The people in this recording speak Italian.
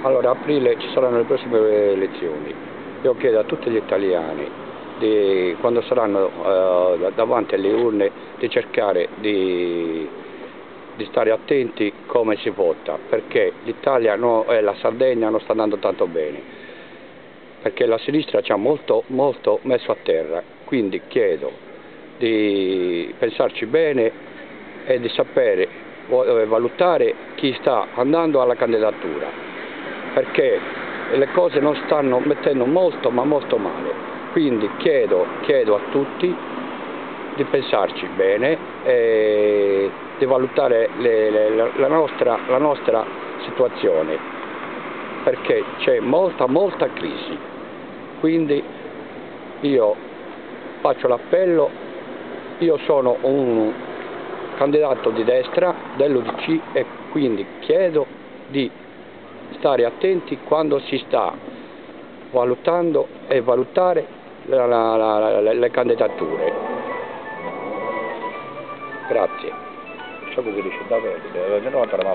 Allora, a aprile ci saranno le prossime elezioni. Io chiedo a tutti gli italiani, quando saranno davanti alle urne, di cercare di stare attenti come si vota, perché l'Italia e la Sardegna non sta andando tanto bene, perché la sinistra ci ha molto messo a terra. Quindi chiedo di pensarci bene e di sapere valutare chi sta andando alla candidatura, perché le cose non stanno mettendo molto male. Quindi chiedo a tutti di pensarci bene e di valutare la nostra situazione, perché c'è molta crisi. Quindi io faccio l'appello, io sono un candidato di destra dell'UDC e quindi chiedo di stare attenti quando si sta valutando e valutare le candidature. Grazie.